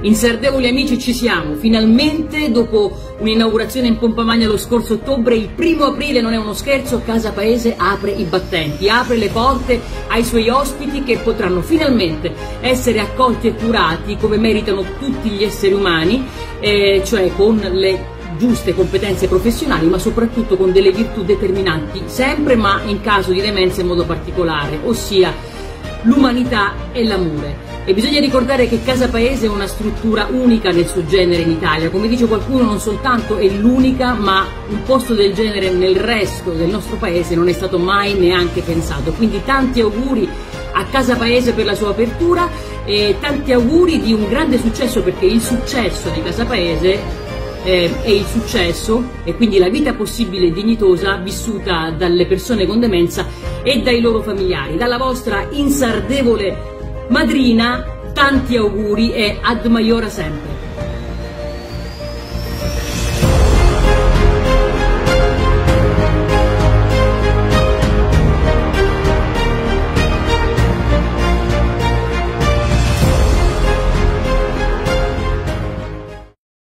In Sardevoli amici ci siamo, finalmente dopo un'inaugurazione in pompa magna lo scorso ottobre, il 1° aprile, non è uno scherzo, Casa Paese apre i battenti, apre le porte ai suoi ospiti che potranno finalmente essere accolti e curati come meritano tutti gli esseri umani, cioè con le giuste competenze professionali, ma soprattutto con delle virtù determinanti sempre, ma in caso di demenza in modo particolare, ossia l'umanità e l'amore. E bisogna ricordare che Casa Paese è una struttura unica nel suo genere in Italia, come dice qualcuno non soltanto è l'unica, ma un posto del genere nel resto del nostro paese non è stato mai neanche pensato. Quindi tanti auguri a Casa Paese per la sua apertura e tanti auguri di un grande successo, perché il successo di Casa Paese è il successo e quindi la vita possibile e dignitosa vissuta dalle persone con demenza e dai loro familiari. Dalla vostra insardevole madrina tanti auguri e ad maiora sempre.